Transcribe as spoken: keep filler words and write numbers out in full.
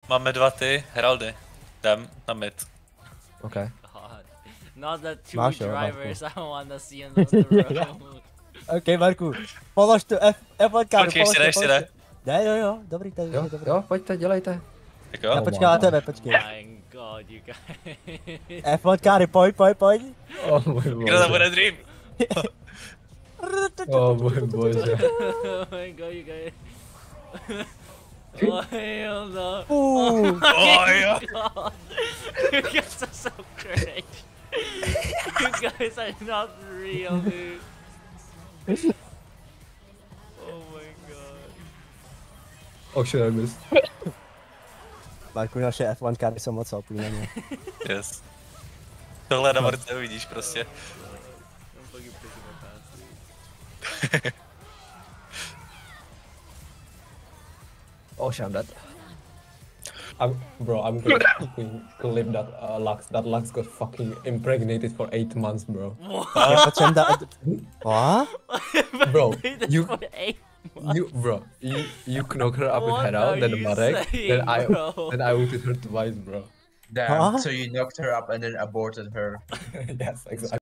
Máme dva ty, Heraldy. Jdem na mid. Okay. Not the two Máš, jo, drivers I wanna see in the room. OK, Marku, polož tu F, F jedna káru, Počkej, ještě ne, ještě ne. Ne, jo, jo, dobrý, to je Jo, dobrý. jo, pojďte, dělejte. Tak Já jo. počkám na tebe, počkej. My god, you guys. F jedna káry, pojď, pojď, pojď. Oh můj Kdo to bože. bude Dream? Oh můj bože. Oh my god, you guys. Oh hell no. Uh, Oh jo. God. You guys are so crazy. You guys are not real, dude. Oh my god. Oh shit, I missed. Marku, naše F jedna káry jsou moc opí na mě. Yes. Tohle na morce uvidíš prostě. I'm fucking pissing my pants, dude. Oh shit, I'm dead. I'm, bro, I'm gonna fucking clip that uh, Lux. That Lux got fucking impregnated for eight months, bro. Já potřebuji dát... What? Bro, That's you, for eight months. you, bro, you, you knock her up with What Hera, are then you Marek, saying, then I, bro? then I ulted her twice, bro. Damn, Huh? so you knocked her up and then aborted her. Yes, exactly.